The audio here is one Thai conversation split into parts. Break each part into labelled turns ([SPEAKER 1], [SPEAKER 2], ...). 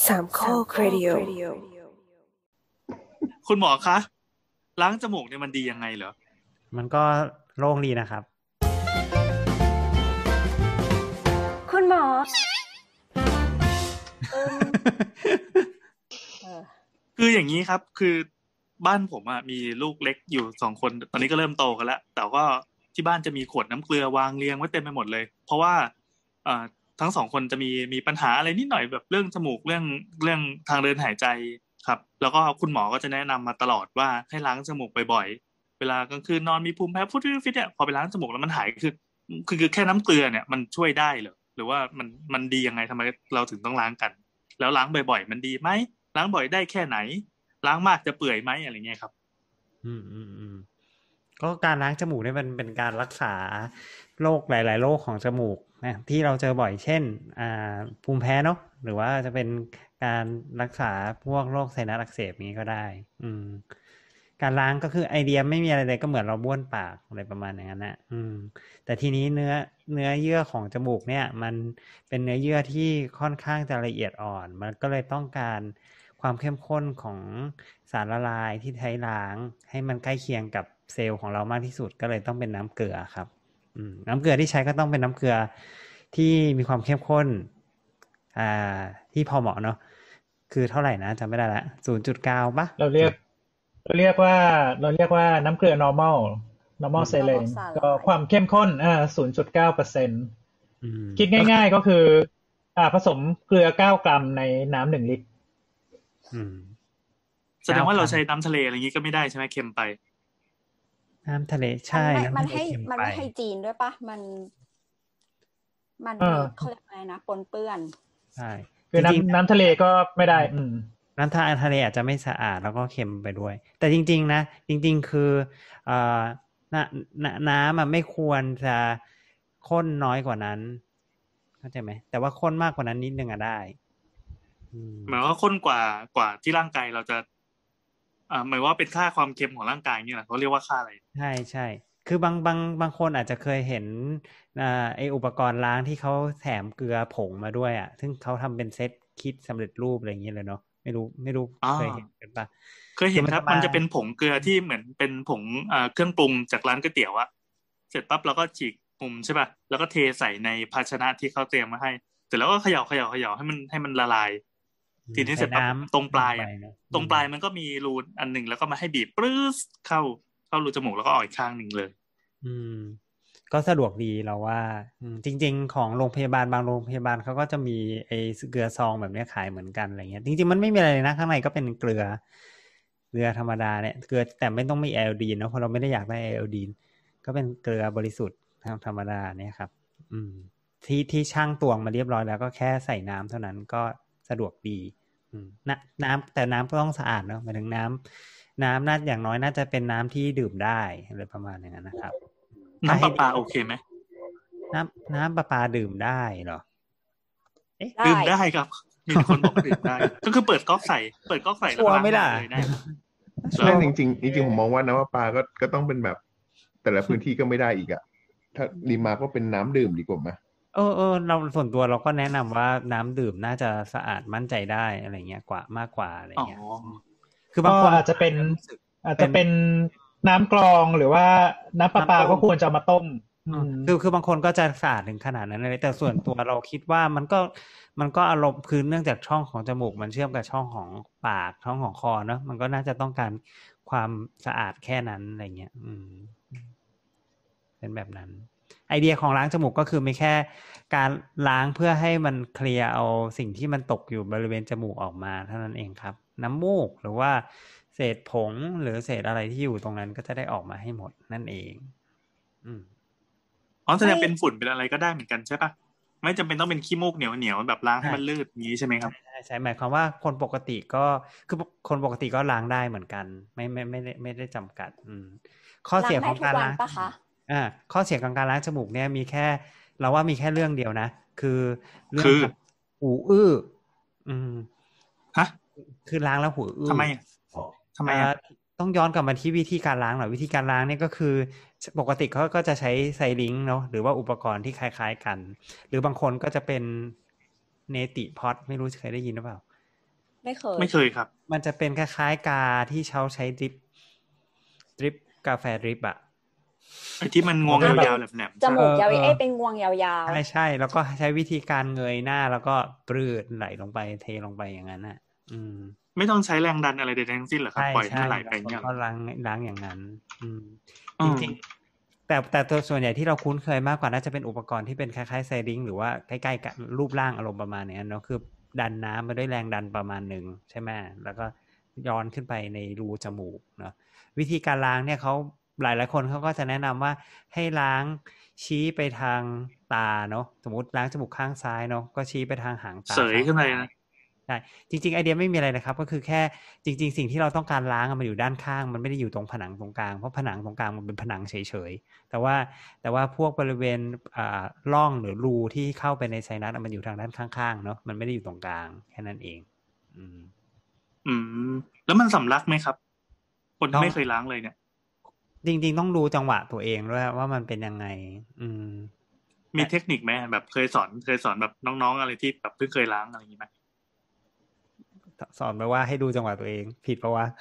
[SPEAKER 1] สามข้อครดิโอ
[SPEAKER 2] คุณหมอคะล้างจมูกเนี่ยมันดียังไงเหรอ
[SPEAKER 3] มันก็โล่งดีนะครับ
[SPEAKER 1] คุณหมอ
[SPEAKER 2] คืออย่างนี้ครับคือบ้านผมมีลูกเล็กอยู่2 คนตอนนี้ก็เริ่มโตกันแล้วแต่ก็ที่บ้านจะมีขวดน้ำเกลือวางเรียงไว้เต็มไปหมดเลยเพราะว่าทั้ง2 คนจะมีปัญหาอะไรนิดหน่อยแบบเรื่องจมูกเรื่องทางเดินหายใจครับแล้วก็คุณหมอก็จะแนะนำมาตลอดว่าให้ล้างจมูกบ่อยๆเวลากลางคืนนอนมีภูมิแพ้ฟุดฟิตเนี่ยพอไปล้างจมูกแล้วมันหายคือแค่น้ำเกลือเนี่ยมันช่วยได้เหรอหรือว่ามันดียังไงทำไมเราถึงต้องล้างกันแล้วล้างบ่อยๆมันดีไหมล้างบ่อยได้แค่ไหนล้างมากจะเปื่อยไหมอะไรเงี้ยครับ
[SPEAKER 3] ก็การล้างจมูกเนี่ยมันเป็นการรักษาโรคหลายๆโรคของจมูกนะที่เราเจอบ่อยเช่นภูมิแพ้เนาะหรือว่าจะเป็นการรักษาพวกโรคไซนัสอักเสบนี้ก็ได้การล้างก็คือไอเดียไม่มีอะไรเลยก็เหมือนเราบ้วนปากอะไรประมาณอย่างนั้นนะแต่ทีนี้เนื้อเยื่อของจมูกเนี่ยมันเป็นเนื้อเยื่อที่ค่อนข้างจะละเอียดอ่อนมันก็เลยต้องการความเข้มข้นของสารละลายที่ใช้ล้างให้มันใกล้เคียงกับเซลล์ของเรามากที่สุดก็เลยต้องเป็นน้ำเกลือครับน้ำเกลือที่ใช้ก็ต้องเป็นน้ำเกลือที่มีความเข้มข้นที่พอเหมาะเนาะคือเท่าไหร่นะจำไม่ได้ละ 0.9 ป่ะ
[SPEAKER 4] เราเรียกว่าน้ำเกลือ normal saline ก็ความเข้มข้น0.9% คิดง่ายๆก็คือผสมเกลือ9 กรัมในน้ำ1 ลิตร
[SPEAKER 2] แสดงว่าเราใช้น้ำทะเลอะไรอย่างนี้ก็ไม่ได้ใช่ไหมเค็มไป
[SPEAKER 3] น้ำทะเลใช่
[SPEAKER 5] มันไม่ไฮจีนด้วยปะมันเขาเรียกอะไรนะปนเปื้อน
[SPEAKER 3] ใช่
[SPEAKER 4] คือน้ำทะเลก็ไม่ได้
[SPEAKER 3] น้ำทะเลอาจจะไม่สะอาดแล้วก็เค็มไปด้วยแต่จริงๆนะจริงๆคือน้ำไม่ควรจะข้นน้อยกว่านั้นเข้าใจไหมแต่ว่าข้นมากกว่านั้นนิดนึงได้
[SPEAKER 2] หมายว่าข้นกว่าที่ร่างกายเราจะหมายว่าเป็นค่าความเค็มของร่างกายนี่แหละเขาเรียกว่าค่าอะไร
[SPEAKER 3] ใช่คือบางคนอาจจะเคยเห็นไออุปกรณ์ล้างที่เขาแถมเกลือผงมาด้วยซึ่งเขาทำเป็นเซตคิดสำเร็จรูปอะไรอย่างเงี้ยเลยเนาะไม่รู้เคยเห็นกันปะ
[SPEAKER 2] เคยเห็นครับมันจะเป็นผงเกลือที่เหมือนเป็นผงเครื่องปรุงจากร้านก๋วยเตี๋ยวเสร็จปั๊บเราก็ฉีกปุ่มใช่ป่ะแล้วก็เทใส่ในภาชนะที่เขาเตรียมมาให้เสร็จแล้วก็เขย่าให้มันละลายทีนี้เสร็จปั๊บตรงปลายมันก็มีรูอันหนึ่งแล้วก็มาให้บีบปรื้ดเข้ารูจมูกแล้วก็ออกอีกข้างหนึ่งเลย
[SPEAKER 3] ก็สะดวกดีเราว่าจริงๆของโรงพยาบาลบางโรงพยาบาลเขาก็จะมีไอ้เกลือซองแบบนี้ขายเหมือนกันอะไรเงี้ยจริงๆมันไม่มีอะไรเลยนะข้างในก็เป็นเกลือธรรมดาเนี่ยเกลือแต่ไม่ต้องมีไอโอดีนเนาะเพราะเราไม่ได้อยากได้ไอโอดีนก็เป็นเกลือบริสุทธิ์ธรรมดาเนี่ยครับที่ช่างตวงมาเรียบร้อยแล้วก็แค่ใส่น้ำเท่านั้นก็สะดวกดีน้ำแต่น้ำก็ต้องสะอาดเนาะหมายถึงน้ำน่าอย่างน้อยน่าจะเป็นน้ำที่ดื่มได้อะไรประมาณอย่างนั้นนะครับ
[SPEAKER 2] น้ำประปาโอเคไหม
[SPEAKER 3] น้ำประปาดื่มได้เหรอ
[SPEAKER 2] ดื่มได้ครับมีคนบอกดื่มได้ก็คือเปิดก๊อกใส่
[SPEAKER 3] แล้วล้างไม่ได้
[SPEAKER 6] นั่นจริงผมมองว่าน้ำประปาก็ต้องเป็นแบบแต่ละพื้นที่ก็ไม่ได้อีกถ้าดีมาก็เป็นน้ำดื่มดีกว่าไหม
[SPEAKER 3] เราส่วนตัวเราก็แนะนำว่าน้ำดื่มน่าจะสะอาดมั่นใจได้อะไรเงี้ยมากกว่าอะไรเงี้ย
[SPEAKER 4] คือบางคนอาจจะเป็นน้ำกรองหรือว่าน้ำประปาก็ควรจะมาต้ม
[SPEAKER 3] คือบางคนก็จะสะอาดถึงขนาดนั้นเลยแต่ส่วนตัวเราคิดว่ามันก็อารมณ์คือเนื่องจากช่องของจมูกมันเชื่อมกับช่องของปากช่องของคอเนาะมันก็น่าจะต้องการความสะอาดแค่นั้นอะไรเงี้ยเป็นแบบนั้นไอเดียของล้างจมูกก็คือไม่แค่การล้างเพื่อให้มันเคลียร์เอาสิ่งที่มันตกอยู่บริเวณจมูกออกมาเท่านั้นเองครับน้ำมูกหรือว่าเศษผงหรือเศษอะไรที่อยู่ตรงนั้นก็จะได้ออกมาให้หมดนั่นเอง
[SPEAKER 2] แสดงเป็นฝุ่นเป็นอะไรก็ได้เหมือนกันใช่ปะไม่จำเป็นต้องเป็นขี้มูกเหนียวแบบล้างให้มันลื่นอย่างนี้ใช่ไหมครับ
[SPEAKER 3] ใช่หมายความว่าคนปกติก็คือคนปกติก็ล้างได้เหมือนกันไม่ได้จำกัดข้อเสียของการล้างข้อเสียของการล้างจมูกเนี่ยมีแค่เราว่ามีแค่เรื่องเดียวนะคือเรื่องหูอื้อคือล้างแล้วหูอื้อ
[SPEAKER 2] ทำไม
[SPEAKER 3] ต้องย้อนกลับมาที่วิธีการล้างหน่อยวิธีการล้างเนี่ยก็คือปกติเขาก็จะใช้ไซลิงค์เนาะหรือว่าอุปกรณ์ที่คล้ายๆกันหรือบางคนก็จะเป็นเนติพอตไม่รู้เคยได้ยินหรือเปล่า
[SPEAKER 5] ไม่เคย
[SPEAKER 2] ไม่เคยครับ
[SPEAKER 3] มันจะเป็นคล้ายๆกาที่เขาใช้ดริปกาแฟดริปอะ
[SPEAKER 2] ไอ้ที่มันงวงยาวๆแหลมๆ
[SPEAKER 5] จมูกยาว
[SPEAKER 3] เออ
[SPEAKER 5] เอ้ยเป็นงวงยาว
[SPEAKER 3] ใช่แล้วก็ใช้วิธีการเงยหน้าแล้วก็ปรืดไหลลงไปเทลงไปอย่างนั้นน่ะ
[SPEAKER 2] ไม่ต้องใช้แรงดันอะไรใดๆทั้งสิ้นเหรอครับปล่อยให้มันไหลไปเนี่ย
[SPEAKER 3] ก็ล้างอย่างนั้นจริงๆแต่ตัวส่วนใหญ่ที่เราคุ้นเคยมากกว่าน่าจะเป็นอุปกรณ์ที่เป็นคล้ายๆไซริงหรือว่าใกล้ๆกับรูปร่างอารมณ์ประมาณนี้เนาะคือดันน้ำมาด้วยแรงดันประมาณหนึ่งใช่ไหมแล้วก็ย้อนขึ้นไปในรูจมูกเนาะวิธีการล้างเนี่ยเขาหลายๆคนเขาก็จะแนะนำว่าให้ล้างชี้ไปทางตาเนาะสมมติล้างจมูกข้างซ้ายเนาะก็ชี้ไปทางหางตา
[SPEAKER 2] เสยขึ้นไปนะ
[SPEAKER 3] ใช่จริงๆไอเดียไม่มีอะไรนะครับก็คือแค่จริงๆสิ่งที่เราต้องการล้างมันอยู่ด้านข้างมันไม่ได้อยู่ตรงผนังตรงกลางเพราะผนังตรงกลางมันเป็นผนังเฉยๆแต่ว่าพวกบริเวณร่องหรือรูที่เข้าไปในไซนัสมันอยู่ทางด้านข้างๆเนาะมันไม่ได้อยู่ตรงกลางแค่นั้นเอง
[SPEAKER 2] แล้วมันสำลักไหมครับคนที่ไม่เคยล้างเลยเนี่ย
[SPEAKER 3] จริงๆต้องดูจังหวะตัวเองด้วยว่ามันเป็นยังไง
[SPEAKER 2] มีเทคนิคไหมแบบเคยสอนแบบน้องๆอะไรที่แบบเพิ่งเคยล้างอะไรอย่างนี้ไหม
[SPEAKER 3] สอนไปว่าให้ดูจังหวะตัวเองผิดปะวะ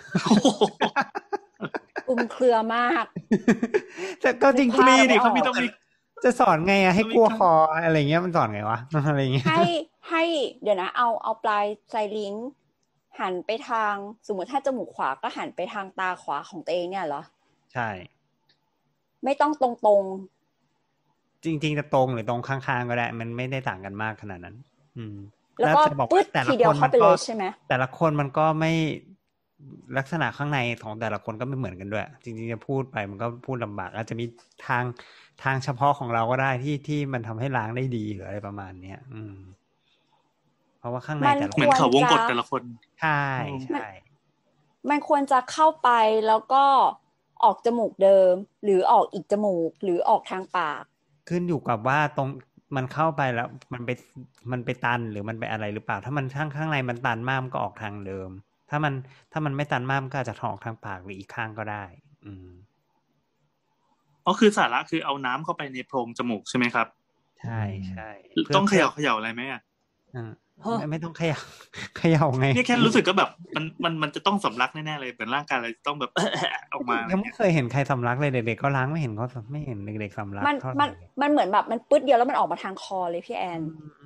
[SPEAKER 5] เครือมาก
[SPEAKER 3] แต่ก็จริง
[SPEAKER 2] มีดิเขามีต้องมี
[SPEAKER 3] จะสอนไงอะให้กลัวคออะไรเงี้ยมันสอนไงวะอะไรเงี้ย
[SPEAKER 5] ให้เดี๋ยวนะเอาปลายไซลิงหันไปทางสมมติถ้าจมูกขวาก็หันไปทางตาขวาของตัวเองเนี่ยเหรอ
[SPEAKER 3] ใช่
[SPEAKER 5] ไม่ต้องตรง
[SPEAKER 3] ๆจริงๆจะตรงหรือตรงข้างๆก็ได้มันไม่ได้ต่างกันมากขนาดนั้น
[SPEAKER 5] แล้วก็ปึ๊ดทีเดียวเข้าไปเลยใช่ไหม
[SPEAKER 3] แต่ละคนมันก็ไม่ลักษณะข้างในของแต่ละคนก็ไม่เหมือนกันด้วยจริงๆจะพูดไปมันก็พูดลำบากอาจจะมีทางเฉพาะของเราก็ได้ที่มันทำให้ล้างได้ดีหรืออะไรประมาณเนี้ยเพราะว่าข้างในแต่ละ
[SPEAKER 2] เหมือนเขาวงกตแต่ละคน
[SPEAKER 3] ใช่
[SPEAKER 5] มันควรจะเข้าไปแล้วก็ออกจมูกเดิมหรือออกอีกจมูกหรือออกทางปาก
[SPEAKER 3] ขึ้นอยู่กับว่าตรงมันเข้าไปแล้วมันไปตันหรือมันไปอะไรหรือเปล่าถ้ามันข้างในมันตันมากมันก็ออกทางเดิมถ้ามันไม่ตันมากมันก็อาจจะออกทางปากหรืออีกข้างก็ได้
[SPEAKER 2] คือสาระคือเอาน้ำเข้าไปในโพรงจมูกใช่ไหมครับ
[SPEAKER 3] ใช่ใช่
[SPEAKER 2] ต้องเขย่าอะไรไหม
[SPEAKER 3] ไม่ต้องเขย่าไง
[SPEAKER 2] นี่แค่รู้สึกก็แบบมันจะต้องสำลักแน่ๆเลยเหมือนร่างกายเราต้องแบบออกมา
[SPEAKER 3] ยังไม่เคยเห็นใครสำลักเลยเด็กๆก็ล้างไม่เห็นเขาไม่เห็นเด็กๆสำลัก
[SPEAKER 5] มันเหมือนแบบมันปึ๊ดเดียวแล้วมันออกมาทางคอเลยพี่แอน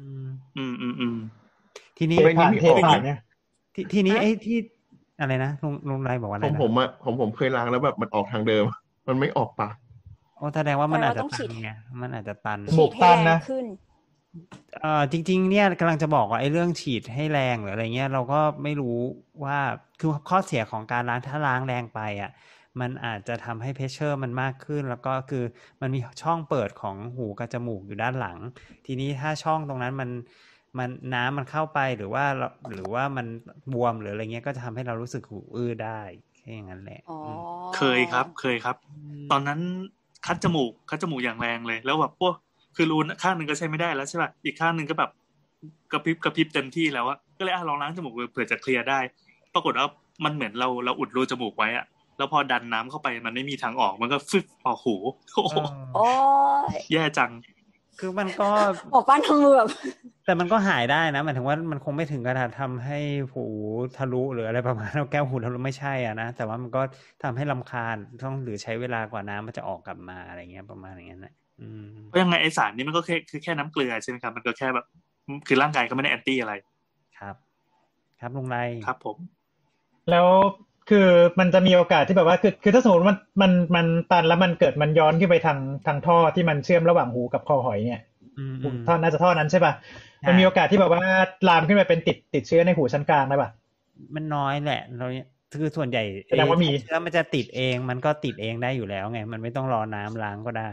[SPEAKER 3] ทีนี้ทีนี้ไอ้ที่อะไรนะลุงไรบอกว่าอะไร
[SPEAKER 6] ผมเคยล้างแล้วแบบมันออกทางเดิมมันไม่ออกปาก
[SPEAKER 3] แสดงว่ามันอาจจะตันไงมันอาจจะตัน
[SPEAKER 4] หมกตันนะ
[SPEAKER 3] จริงๆเนี่ยกำลังจะบอกว่าไอ้เรื่องฉีดให้แรงหรืออะไรเงี้ยเราก็ไม่รู้ว่าคือข้อเสียของการล้างถ้าล้างแรงไปอ่ะมันอาจจะทำให้เพชเชอร์มันมากขึ้นแล้วก็คือมันมีช่องเปิดของหูกับจมูกอยู่ด้านหลังทีนี้ถ้าช่องตรงนั้นมันน้ำมันเข้าไปหรือว่ามันบวมหรืออะไรเงี้ยก็จะทำให้เรารู้สึกหูอื้อได้แค่อย่างนั้นแหละ
[SPEAKER 2] เคยครับตอนนั้นคัดจมูกอย่างแรงเลยแล้วแบบพวกคือรูข้างนึงก็ใช้ไม่ได้แล้วใช่ป่ะอีกข้างนึงก็แบบกระพริบเต็มที่แล้วอะก็เลยลองล้างจมูกเผื่อจะเคลียร์ได้ปรากฏว่ามันเหมือนเราอุดรูจมูกไว้อะแล้วพอดันน้ำเข้าไปมันไม่มีทางออกมันก็ฟึบออกหู
[SPEAKER 5] โอ้
[SPEAKER 2] ยแย่จัง
[SPEAKER 3] คือมันก็
[SPEAKER 5] ออกป้านทางมือแบบ
[SPEAKER 3] แต่มันก็หายได้นะหมายถึงว่ามันคงไม่ถึงกระทั่งทำให้หูทะลุหรืออะไรประมาณนั้นแก้วหูทะลุไม่ใช่อ่ะนะแต่ว่ามันก็ทำให้รำคาญต้องหรือใช้เวลากว่าน้ำมันจะออกกลับมาอะไรเงี้ยประมาณอย่างนั้นแหละ
[SPEAKER 2] เพราะยังไงไอสารนี้มันก็คือแค่น้ำเกลือใช่ไหมครับมันก็แค่แบบคือร่างกายก็ไม่ได้แอนตี้อะไร
[SPEAKER 3] ครับลุงไร
[SPEAKER 2] ครับผม
[SPEAKER 4] แล้วคือมันจะมีโอกาสที่แบบว่าคือถ้าสมมติมันตันแล้วมันเกิดมันย้อนขึ้นไปทางท่อที่มันเชื่อมระหว่างหูกับคอหอยเนี่ยท่อน่าจะท่อนั้นใช่ป่ะมันมีโอกาสที่แบบว่าลามขึ้นไปเป็นติดเชื้อในหูชั้นกลางได้ป่ะ
[SPEAKER 3] มันน้อยแหละเราคือส่วนใหญ่
[SPEAKER 4] แสดงว่ามี
[SPEAKER 3] เชื้อมันจะติดเองมันก็ติดเองได้อยู่แล้วไงมันไม่ต้องรอน้ำล้างก็ได้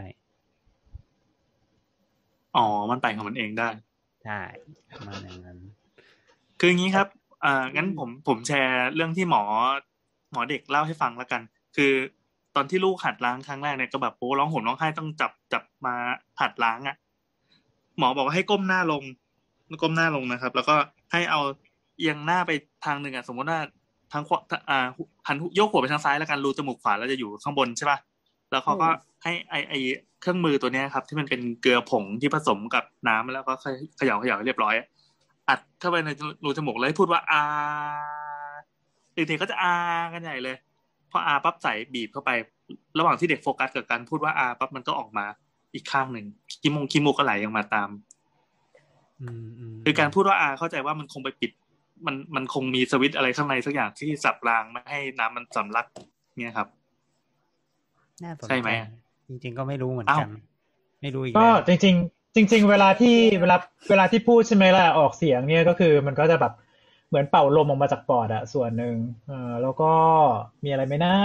[SPEAKER 2] มันไปของมันเองได้
[SPEAKER 3] ใช่ประมาณนั้น
[SPEAKER 2] คืออย่างนี้ครับงั้นผมแชร์เรื่องที่หมอเด็กเล่าให้ฟังแล้วกันคือตอนที่ลูกหัดล้างครั้งแรกเนี่ยก็แบบร้องห่มร้องไห้ต้องจับมาหัดล้างอ่ะหมอบอกว่าให้ก้มหน้าลงนะครับแล้วก็ให้เอาเอียงหน้าไปทางนึงอ่ะสมมติว่าทางขวาหันโยกหัวไปทางซ้ายแล้วกันรูจมูกขวาแล้วจะอยู่ข้างบนใช่ป่ะแล้วเขาก็ให้ไอเครื่องมือตัวนี้ครับที่มันเป็นเกลือผงที่ผสมกับน้ำแล้วก็เขย่าให้เรียบร้อยอัดเข้าไปในรูจมูกแล้วให้พูดว่าอาเด็กๆก็จะอากันใหญ่เลยพออาปั๊บใส่บีบเข้าไประหว่างที่เด็กโฟกัสกับการพูดว่าอาปั๊บมันก็ออกมาอีกข้างหนึ่งขี้มูกก็ไหลออกมาตามคือการพูดว่าอาเข้าใจว่ามันคงไปปิดมันคงมีสวิตช์อะไรข้างในสักอย่างที่สับรางไม่ให้น้ำมันสำลักเนี่ยครับใช่ไหม
[SPEAKER 3] จริงๆก็ไม่รู้เหมือนกันไม่รู้อีก
[SPEAKER 4] ก็จริงเวลาที่พูดใช่ไหมล่ะออกเสียงเนี่ยก็คือมันก็จะแบบเหมือนเป่าลมออกมาจากปอดอะส่วนหนึ่งแล้วก็มีอะไรไหมนะ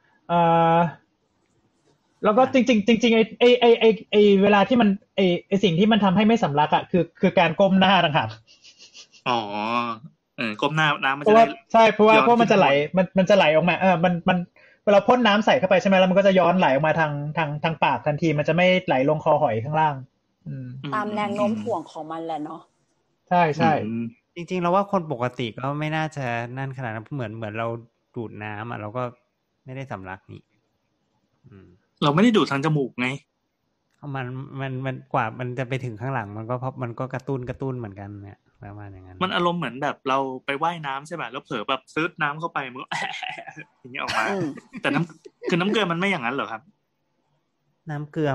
[SPEAKER 4] แล้วก็จริงไอเวลาที่มันไอสิ่งที่มันทำให้ไม่สำลักอะคือการก้มหน้าต่างหาก
[SPEAKER 2] อ๋อก้มหน้าน้ำมัน
[SPEAKER 4] จะได้ใช่เพราะมันจะไหลมันจะไหลออกมามันเวลาพ่นน้ำใส่เข้าไปใช่ไหมแล้วมันก็จะย้อนไหลออกมาทางปากทันทีมันจะไม่ไหลลงคอหอยข้างล่าง
[SPEAKER 5] ตามแรงโน้มถ่วงของมันแหละเนาะ
[SPEAKER 4] ใช่ใช่
[SPEAKER 3] จริงๆเราว่าคนปกติก็ไม่น่าจะนั่นขนาดนั้นเหมือนเราดูดน้ำเราก็ไม่ได้สำลักนี่
[SPEAKER 2] เราไม่ได้ดูดทางจมูกไง
[SPEAKER 3] มันกว่ามันจะไปถึงข้างหลังมันก็เพราะมันก็กระตุ้นเหมือนกันเนี่ยประมาณอย่างนั้น
[SPEAKER 2] มันอารมณ์เหมือนแบบเราไปว่ายน้ำใช่ป่ะแล้วเผลอแบบซึดน้ำเข้าไปมันก็อย่างเงี้ยออกมาแต่คือน้ำเกลือมันไม่อย่างนั้นเหรอครับ
[SPEAKER 3] น้ำเกลือ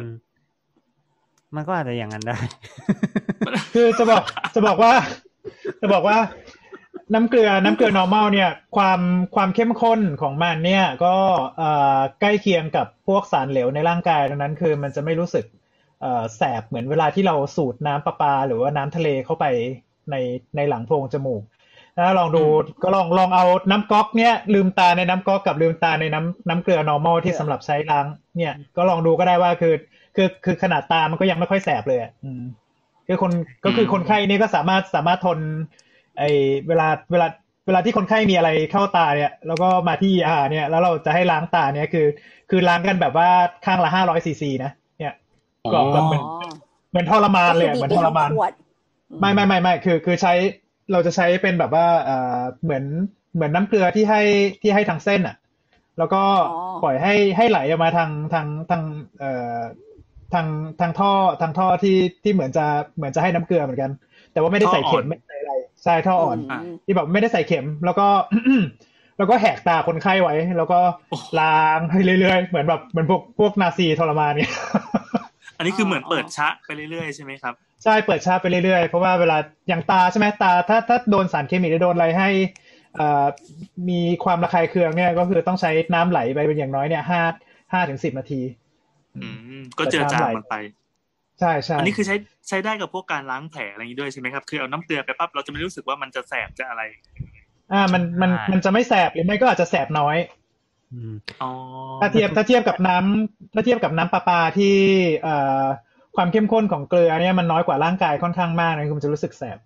[SPEAKER 3] มันก็อาจจะอย่างนั้นได้
[SPEAKER 4] คือจะบอกว่าน้ำเกลือ normal เนี่ยความเข้มข้นของมันเนี่ยก็ใกล้เคียงกับพวกสารเหลวในร่างกายดังนั้นคือมันจะไม่รู้สึกแสบเหมือนเวลาที่เราสูดน้ำประปาหรือว่าน้ำทะเลเข้าไปในหลังโพรงจมูกนะลองดูก็ลองเอาน้ำก๊อกเนี่ยลืมตาในน้ำก๊อกกับลืมตาในน้ำเกลือ normal ที่สำหรับใช้ล้างเนี่ยก็ลองดูก็ได้ว่าคือขนาดตามันก็ยังไม่ค่อยแสบเลยคือคนไข้นี่ก็สามารถทนไอเวลาที่คนไข้มีอะไรเข้าตาเนี่ยแล้วก็มาที่เนี่ยแล้วเราจะให้ล้างตาเนี่ยคือล้างกันแบบว่าข้างละ500 ซีซีนะเนี่ยก็แบบเหมือนทรมานเลยเหมือนทรมานไม่คือใช้เราจะใช้เป็นแบบว่าเหมือนน้ำเกลือที่ให้ทางเส้นอ่ะแล้วก็ปล่อยให้ไหลออกมาทางท่อที่เหมือนจะให้น้ำเกลือเหมือนกันแต่ว่าไม่ได้ใส่เข็มไม่ใส่อะไรใช่ท่ออ่อนที่แบบไม่ได้ใส่เข็มแล้วก็แหกตาคนไข้ไว้แล้วก็ล้างให้เรื่อยๆเหมือนพวกนาซีทรมานเนี่ย
[SPEAKER 2] อันนี้คือเหมือนเปิดชะไปเรื่อยๆใช่ไหมครับ
[SPEAKER 4] ใช่เปิดชะไปเรื่อยๆเพราะว่าเวลาอย่างตาใช่ไหมตาถ้าโดนสารเคมีหรือโดนอะไรให้มีความระคายเคืองเนี่ยก็คือต้องใช้น้ำไหลไปเป็นอย่างน้อยเนี่ย5 ถึง 10 นาที
[SPEAKER 2] ก็เจือจางมันไป
[SPEAKER 4] ใช่ใช่
[SPEAKER 2] อันนี้คือใช้ได้กับพวกการล้างแผลอะไรอย่างนี้ด้วยใช่ไหมครับคือเอาน้ำเกลือไปปั๊บเราจะไม่รู้สึกว่ามันจะแสบจะอะไร
[SPEAKER 4] มันจะไม่แสบหรือไม่ก็อาจจะแสบน้อยถ้าเทียบกับน้ำประปาที่ความเข้มข้นของเกลือเนี่ยมันน้อยกว่าร่างกายค่อนข้างมากนะคือมันจะรู้สึกแสบ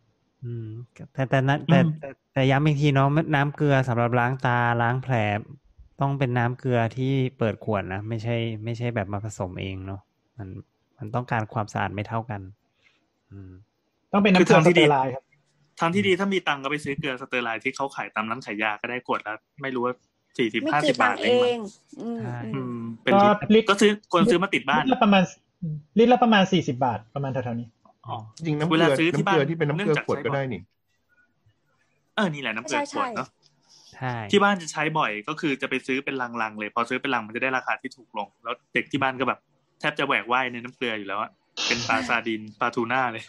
[SPEAKER 3] แต่ย้ำอีกทีเนาะน้ำเกลือสำหรับล้างตาล้างแผลต้องเป็นน้ำเกลือที่เปิดขวดนะไม่ใช่แบบมาผสมเองเนาะมันต้องการความสะอาดไม่เท่ากัน
[SPEAKER 4] ต้องเป็นน้ำเกลือสเตอร์ไลน์ครับ
[SPEAKER 2] ทางที่ดีถ้ามีตังก็ไปซื้อเกลือสเตอร์ไลน์ที่เขาขายตามร้านขายยาก็ได้ขวดละไม่รู้ว่า40-50 บาทเองเป็นก็ซื้อคนซื้อมาติดบ้าน
[SPEAKER 4] ลิตรละประมาณ40 บาทประมาณเท่านี้
[SPEAKER 6] จริงน้ำเกลือที่เป็นน้ำเกลือขวดก็ได้นี่
[SPEAKER 2] นี่แหละน้ำเกลือขวดเนาะที่บ้านจะใช้บ่อยก็คือจะไปซื้อเป็นลังๆเลยพอซื้อเป็นลังมันจะได้ราคาที่ถูกลงแล้วเด็กที่บ้านก็แบบแทบจะแหวกว่ายในน้ำเกลืออยู่แล้วอะเป็นปลาซาดินปลาทูน่าเลย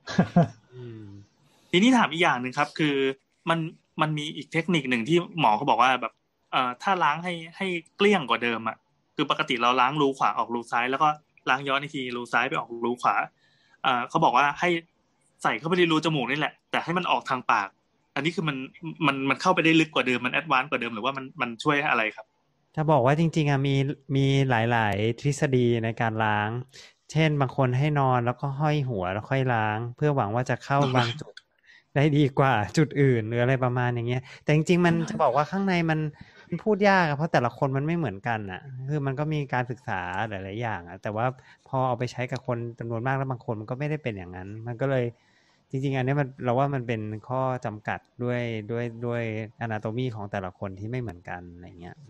[SPEAKER 2] ทีนี้ถามอีกอย่างนึงครับคือมันมีอีกเทคนิคหนึ่งที่หมอเขาบอกว่าแบบถ้าล้างให้เกลี้ยงกว่าเดิมอะคือปกติเราล้างรูขวาออกรูซ้ายแล้วก็ล้างย้อนอีกทีรูซ้ายไปออกรูขวาเขาบอกว่าให้ใส่เข้าไปในรูจมูกนี่แหละแต่ให้มันออกทางปากอันนี้คือมันเข้าไปได้ลึกกว่าเดิมมันแอดวานซ์กว่าเดิมหรือว่ามันช่วยอะไรครับ
[SPEAKER 3] จะบอกว่าจริงๆมีหลายๆทฤษฎีในการล้างเช่นบางคนให้นอนแล้วก็ห้อยหัวแล้วค่อยล้างเพื่อหวังว่าจะเข้าบางจุดได้ดีกว่าจุดอื่นหรืออะไรประมาณอย่างเงี้ยแต่จริงๆมันจะบอกว่าข้างในมันพูดยากเพราะแต่ละคนมันไม่เหมือนกันอ่ะคือมันก็มีการศึกษาหลายๆอย่างอ่ะแต่ว่าพอเอาไปใช้กับคนจำนวนมากแล้วบางคนมันก็ไม่ได้เป็นอย่างนั้นมันก็เลยจริงๆอันนี้เราว่ามันเป็นข้อจำกัดด้วยอนาโตมีของแต่ละคนที่ไม่เหมือนกันอะไรเงี้ย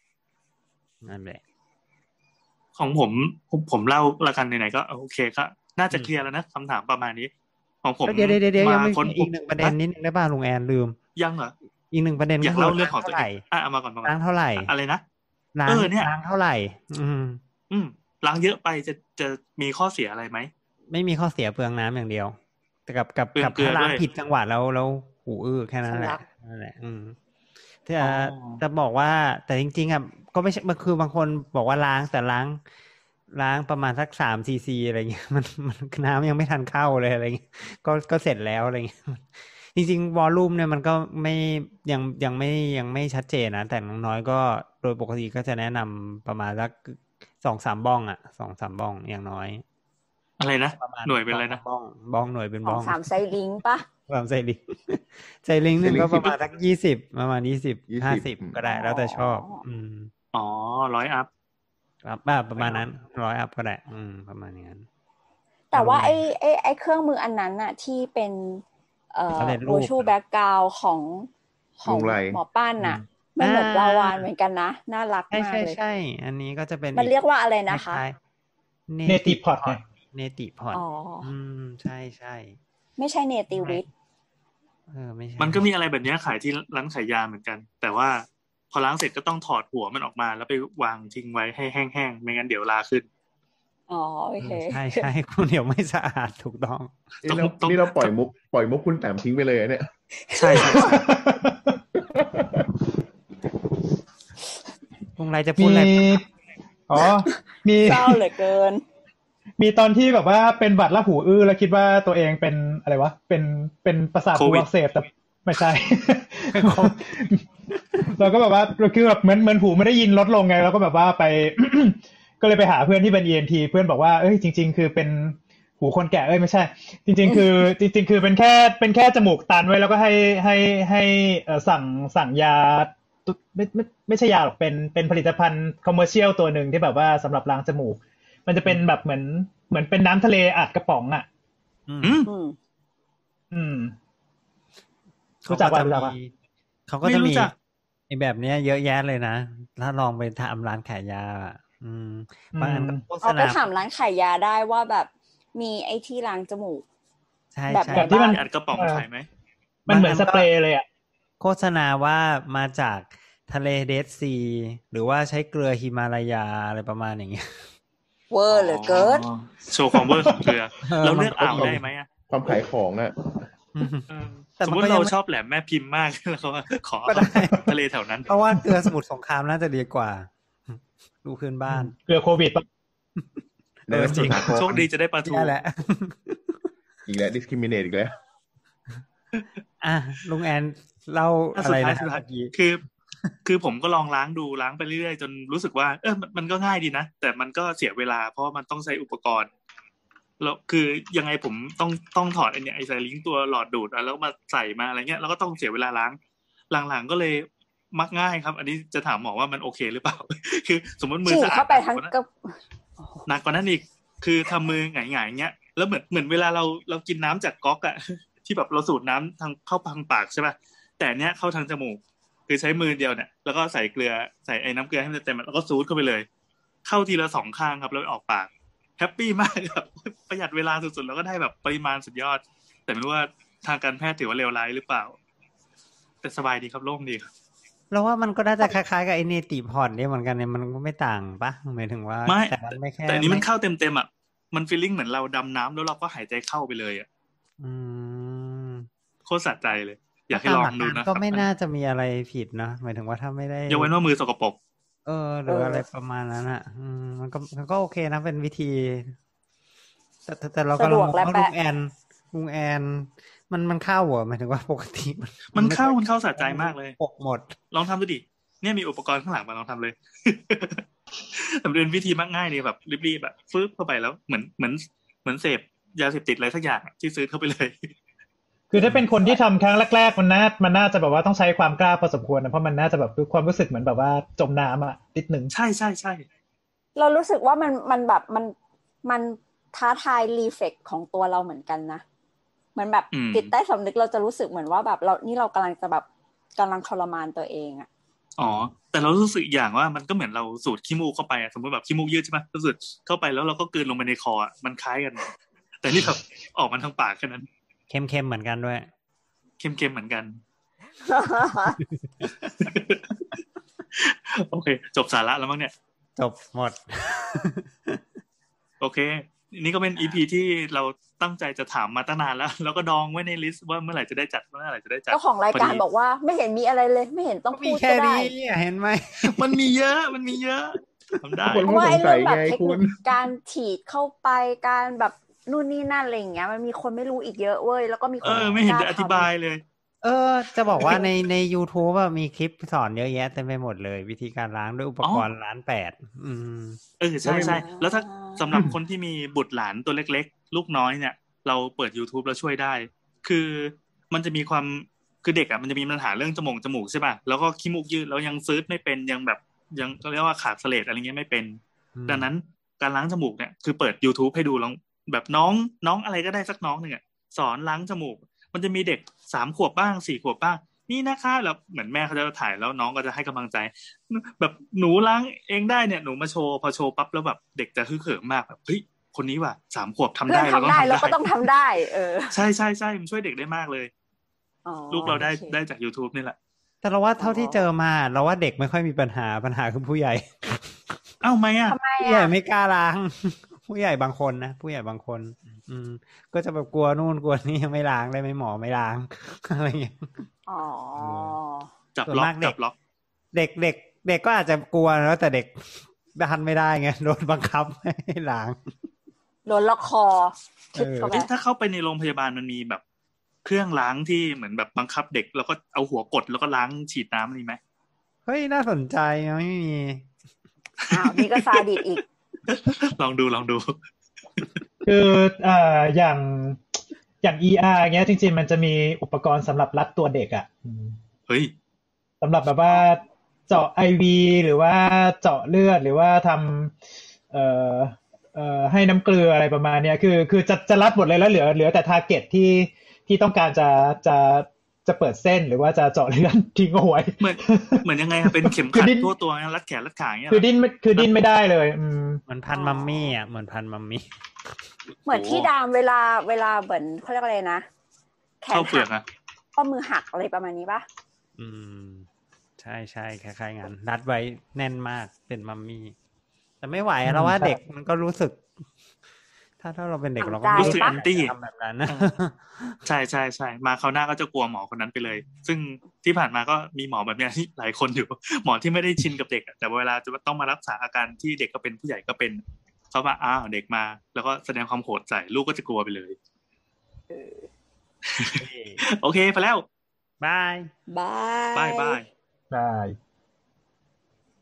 [SPEAKER 3] นั่นแหละ
[SPEAKER 2] ของผมเล่าละกันไหนๆก็โอเคก็น่าจะเคลียร์แล้วนะคำถามประมาณนี้ของผม
[SPEAKER 3] เดี๋ยวยังไม่
[SPEAKER 2] ค้น
[SPEAKER 3] อีกหนึ่งประเด็นนิดนึงได้ป่ะลุงแอนลืม
[SPEAKER 2] ยังเหรอ
[SPEAKER 3] อีกหนึ่งประเด็น
[SPEAKER 2] อยากเล่าเรื่องของตัวเองเอามาก่อน
[SPEAKER 3] ล้างเท่าไหร่
[SPEAKER 2] อะไรนะ
[SPEAKER 3] เนี่ยล้างเท่าไหร่
[SPEAKER 2] ล้างเยอะไปจะมีข้อเสียอะไรไหม
[SPEAKER 3] ไม่มีข้อเสียเปลืองน้ำอย่างเดียวแต่กับถ้าล้างผิดจังหวะแล้วหูแค่นั้นแหละนั่นแหละจะบอกว่าแต่จริงๆอ่ะก็ไม่ใช่คือบางคนบอกว่าล้างแต่ล้างประมาณสัก3 cc อะไรเงี้ยมันน้ำยังไม่ทันเข้าเลยอะไรเงี้ยก็เสร็จแล้วอะไรเงี้ยจริงๆวอลลุ่มเนี่ยมันก็ไม่ยังไม่ชัดเจนนะแต่น้อยก็โดยปกติก็จะแนะนำประมาณสัก2-3 บ้องอ่ะ2-3 บ้องอย่างน้อย
[SPEAKER 2] อะไรนะหน่วยเป็นอะไรนะ
[SPEAKER 3] บ้องหน่วยเป็นบ้อง
[SPEAKER 5] 3 ไซลิงปะ
[SPEAKER 3] 3 ไซลิงนึงก็ประมาณสัก20ประมาณ20-50ก็ได้แล้วแต่ชอบ
[SPEAKER 2] 100 อัพ
[SPEAKER 3] ประมาณนั้น100 อัพก็ได้ประมาณนั้น
[SPEAKER 5] แต่ว่าไอ้เครื่องมืออันนั้นน่ะที่เป็นvirtual background ของหมอปั้นน่ะมันเหมือนปลาวาฬเหมือนกันนะน่ารักมากเลย
[SPEAKER 3] ใช่อันนี้ก็จะเป็น
[SPEAKER 5] มันเรียกว่าอะไรนะคะ
[SPEAKER 4] Native Pot
[SPEAKER 3] Native Pot ใช่
[SPEAKER 5] ไม่ใช่ Native
[SPEAKER 3] ไม่ใช่
[SPEAKER 2] มันก็มีอะไรแบบนี้ขายที่ร้านขายยาเหมือนกันแต่ว่าพอล้างเสร็จก็ต้องถอดหัวมันออกมาแล้วไปวางทิ้งไว้ให้แห้งๆไม่งั้นเดี๋ยวลาขึ้น
[SPEAKER 5] โอเค
[SPEAKER 3] ใช่คุณเดี๋ยวไม่สะอาดถูกต้อง
[SPEAKER 6] นี่เราปล่อยมุกคุณแต้มทิ้งไปเลยเนี่ย
[SPEAKER 2] ใช่
[SPEAKER 3] ลุงไรจะพูดอะไร
[SPEAKER 4] มี
[SPEAKER 5] เศร้าเหลือเกิน
[SPEAKER 4] มีตอนที่แบบว่าเป็นหวัดแล้วหูอื้อแล้วคิดว่าตัวเองเป็นอะไรวะเป็นประสาทหูอักเสบแต่ไม่ใช่เราก็แบบว่าคือแบบเหมือนหูไม่ได้ยินลดลงไงเราก็แบบว่าไป ก็เลยไปหาเพื่อนที่เป็น ENT เพื่อนบอกว่าจริงๆคือเป็นหูคนแก่ไม่ใช่จริงๆคือเป็นแค่จมูกตันไว้แล้วก็ให้สั่งยาไม่ใช่ยาหรอกเป็นผลิตภัณฑ์คอมเมอร์เชียลตัวหนึ่งที่แบบว่าสำหรับล้างจมูกมันจะเป็นแบบเหมือนเป็นน้ำทะเลอัดกระป๋องอ่ะรู้จักป่ะ
[SPEAKER 3] เขาก็จะมีไอ้แบบนี้เยอะแยะเลยนะถ้าลองไปถามร้านขายยาบางอันโฆษณา
[SPEAKER 5] ไปถามร้านขายยาได้ว่าแบบมีไอ้ที่ล้างจมูก
[SPEAKER 3] ใช่
[SPEAKER 2] แบบที่มันอัดกระป๋องขายไหม
[SPEAKER 4] มันเหมือนสเปรย์เลยอ่ะ
[SPEAKER 3] โฆษณาว่ามาจากทะเลเดดซีหรือว่าใช้เกลือฮิมาลายาอะไรประมาณอย่างเงี้ย
[SPEAKER 5] เวอร์เหลือเกิน
[SPEAKER 2] โชว์ความเวอร์ของเกลือแล้วเลือกเอาได้ไหมอ่ะ
[SPEAKER 6] ความขายของอ่ะ
[SPEAKER 2] สมมติเราชอบแหลมแม่พิมพ์มากแล้วเขาขอทะเลแถวนั้น
[SPEAKER 3] เพราะว่าเกลือสมุทรสงครามน่าจะดีกว่าดูพื้นบ้าน
[SPEAKER 4] เกลือโควิดป่ะ
[SPEAKER 2] จริงโชคดีจะได้ปลาทู
[SPEAKER 3] แหละ
[SPEAKER 6] อีกแล้ว discriminate อีกแล้ว
[SPEAKER 3] ลุงแอนเล่าอะไรนะ
[SPEAKER 2] คือผมก็ลองล้างดูล้างไปเรื่อยๆจนรู้สึกว่ามันก็ง่ายดีนะแต่มันก็เสียเวลาเพราะมันต้องใช้อุปกรณ์แล้วคือยังไงผมต้องถอดไอ้ไซลิงตัวหลอดดูดแล้วมาใส่มาอะไรเงี้ยแล้วก็ต้องเสียเวลาล้างหลังๆก็เลยมักง่ายครับอันนี้จะถามหมอว่ามันโอเคหรือเปล่าคือสมมติมือสะอาด
[SPEAKER 5] เข้าไปทั้งก็
[SPEAKER 2] หนักกว่านั้นอีกคือทำมือหงายๆเงี้ยแล้วเหมือนเวลาเรากินน้ำจากก๊อกอะที่แบบเราสูดน้ำทางเข้าทางปากใช่ป่ะแต่เนี้ยเข้าทางจมูกคือใช้มือเดียวเนี่ยแล้วก็ใส่เกลือใส่ไอ้น้ำเกลือให้มันเต็มแล้วก็ซูดเข้าไปเลยเข้าทีละ2 ข้างครับแล้วออกปากแฮปปี้มากครับประหยัดเวลาสุดๆแล้วก็ได้แบบปริมาณสุดยอดแต่ไม่รู้ว่าทางการแพทย์ถือว่าเลวร้ายหรือเปล่าแต่สบายดีครับโล่งดีครับ
[SPEAKER 3] เราว่ามันก็น่าจะคล้ายๆกับไอ้เนติพอดเนี่ยเหมือนกันเนี่ยมันก็ไม่ต่างปะหมายถึงว่า
[SPEAKER 2] แต่มันไม่แค่แต่อันนี้มันเข้าเต็มๆอ่ะมันฟีลลิ่งเหมือนเราดำน้ำแล้วเราก็หายใจเข้าไปเลยอ่ะโคตรสะใจเลยอยากให้ลองดูนะ
[SPEAKER 3] ก็ไม่น่าจะมีอะไรผิดนะหมายถึงว่าถ้าไม่ได้
[SPEAKER 2] ยกเว้นว่ามือสกปรก
[SPEAKER 3] หรืออะไรประมาณนั้นอ่ะมันก็โอเคนะเป็นวิธีแต่เราก็ลองว่าลุงแอนมันเข้าเหรอหมายถึงว่าปกติ
[SPEAKER 2] มันเข้าสะใจมากเลย
[SPEAKER 3] ปกหมด
[SPEAKER 2] ลองทำดูดิเนี่ยมีอุปกรณ์ข้างหลังมาลองทำเลยแต่เป็นวิธีมักง่ายดีแบบรีบๆแบบฟึ๊บเข้าไปแล้วเหมือนเสพยาเสพติดอะไรสักอย่างที่ซื้อเข้าไปเลย
[SPEAKER 4] คือถ้าเป็นคนที่ทำครั้งแรกๆมันน่าจะแบบว่าต้องใช้ความกล้าพอสมควรนะเพราะมันน่าจะแบบความรู้สึกเหมือนแบบว่าจมน้ำอ่ะนิดนึง
[SPEAKER 2] ใช่
[SPEAKER 5] เรารู้สึกว่ามันแบบมันท้าทายรีเฟล็กของตัวเราเหมือนกันนะเหมือนแบบจิตใต้สำนึกเราจะรู้สึกเหมือนว่าแบบเรากำลังทรมานตัวเองอ่ะ
[SPEAKER 2] แต่เรารู้สึกอย่างว่ามันก็เหมือนเราสูดขี้มูกเข้าไปสมมติแบบขี้มูกยืดใช่ไหมสูดเข้าไปแล้วเราก็กลืนลงไปในคอมันคล้ายกันแต่นี่แบบออกมาทางปากแค่นั้น
[SPEAKER 3] เค็มๆเหมือนกันด้วย
[SPEAKER 2] เค็มๆเหมือนกันโอเคจบสาระแล้วมั้งเนี่ย
[SPEAKER 3] จบหมด
[SPEAKER 2] โอเคนี่ก็เป็น EP ที่เราตั้งใจจะถามมาตั้งนานแล้วก็ดองไว้ในลิสต์ว่าเมื่อไหร่จะได้จัด
[SPEAKER 5] เจ้าของรายการบอกว่าไม่เห็นมีอะไรเลยไม่เห็นต้องพูดก็ได้
[SPEAKER 3] มีแค่นี้เห็นไหม
[SPEAKER 2] มันมีเยอะทำได้
[SPEAKER 6] เพราะว่าไอ้เรื่องแบบ
[SPEAKER 5] เทคนิคการฉีดเข้าไปการแบบนู่นนี่นั่นอะไรอย่างเงี้ยมันมีคนไม่รู้อีกเยอะเว้ยแล้วก็มีคน
[SPEAKER 2] ไม่เห็นจะอธิบายเลย
[SPEAKER 3] จะบอกว่าใน YouTube อ่ะมีคลิปสอนเยอะแยะเต็มไปหมดเลยวิธีการล้างด้วยอุปกรณ์1,800,000
[SPEAKER 2] ใช่ๆแล้วถ้าสำหรับคนที่มีบุตรหลานตัวเล็กๆลูกน้อยเนี่ยเราเปิด YouTube แล้วช่วยได้คือมันจะมีความคือเด็กอ่ะมันจะมีปัญหาเรื่องจมูกใช่ป่ะแล้วก็ขี้มูกยืดแล้วยังซื้อไม่เป็นยังแบบยังก็เรียกว่าขาดเสลดอะไรเงี้ยไม่เป็นดังนั้นการล้างจมูกเนี่ยคือเปิด YouTube ให้ดูลองแบบน้องอะไรก็ได้สักน้องนึงอ่ะสอนล้างจมูกมันจะมีเด็ก3 ขวบบ้าง4 ขวบบ้างนี่นะคะแล้วเหมือนแม่เขาจะถ่ายแล้วน้องก็จะให้กำลังใจแบบหนูล้างเองได้เนี่ยหนูมาโชว์พอโชว์ปั๊บแล้วแบบเด็กจะฮึกเหิมมากแบบเฮ้ยคนนี้ว่ะ3 ขวบทำได้
[SPEAKER 5] แล้วก็ต้องทำได้
[SPEAKER 2] ใช่มันช่วยเด็กได้มากเลยลูกเราได้จาก YouTube นี่แหละ
[SPEAKER 3] แต่เราว่าเท่าที่เจอมาเราว่าเด็กไม่ค่อยมีปัญหาคือผู้ใหญ่
[SPEAKER 2] อ้าวทำไม
[SPEAKER 3] ผู้ใหญ่ไม่กล้าล้างผู้ใหญ่บางคนนะผู้ใหญ่บางคนก็จะแบบกลัวนู่นกลัวนี่ยังไม่ล้างได้ไหมหมอไม่ล้างอะไรอย่างเงี้ย
[SPEAKER 2] จับล็อก
[SPEAKER 3] เด็กก็อาจจะกลัวแล้วแต่เด็กดันไม่ได้ไงโดนบังคับให้ล้าง
[SPEAKER 5] โดนล็อกคอ
[SPEAKER 2] ถ้าเข้าไปในโรงพยาบาลมันมีแบบเครื่องล้างที่เหมือนแบบบังคับเด็กแล้วก็เอาหัวกดแล้วก็ล้างฉีดน้ำนี่ไหม
[SPEAKER 3] เฮ้ยน่าสนใจไม่มี
[SPEAKER 5] นี่ก็ซาดิสอีก
[SPEAKER 2] ลองดู
[SPEAKER 4] คืออย่าง ER เงี้ยจริงๆมันจะมีอุปกรณ์สำหรับรัดตัวเด็กอ่ะ
[SPEAKER 2] เฮ้ย
[SPEAKER 4] สำหรับแบบว่าเจาะ IV หรือว่าเจาะเลือดหรือว่าทำให้น้ำเกลืออะไรประมาณเนี้ยคือจะรัดหมดเลยแล้วเหลือแต่ทาร์เก็ตที่ต้องการจะเปิดเส้นหรือว่าจะเจาะเลือดทิ้งเอาไว้
[SPEAKER 2] เหมือนยังไงเป็นเข็มขัดทั่วตัวรัดแขนรัดขาอย่างเงี้ย
[SPEAKER 4] คือดิ้นไม่ได้เลย
[SPEAKER 3] มันพันมัมมี่อ่ะเหมือนพันมัมมี่
[SPEAKER 5] เหมือนที่ดามเวลาเหมือนเขาเรียกอะไรนะ
[SPEAKER 2] แขนหัก
[SPEAKER 5] ข้อมือหักอะไรประมาณนี้ป่ะ
[SPEAKER 3] ใช่คล้ายๆงั้นรัดไว้แน่นมากเป็นมัมมี่แต่ไม่ไหวเราว่าเด็กมันก็รู้สึกถ้าเราเป็นเด็กเราก็
[SPEAKER 2] รู้สึกแอนตี้
[SPEAKER 3] ทำแบบนั้นนะ
[SPEAKER 2] ใช่มาคราวหน้าก็จะกลัวหมอคนนั้นไปเลยซึ่งที่ผ่านมาก็มีหมอแบบนี้ที่หลายคนอยู่หมอที่ไม่ได้ชินกับเด็กแต่เวลาจะต้องมารักษาอาการที่เด็กก็เป็นผู้ใหญ่ก็เป็นเขามาเด็กมาแล้วก็แสดงความโหดใส่ลูกก็จะกลัวไปเลยโอเคไปแล้ว
[SPEAKER 3] บาย
[SPEAKER 5] บาย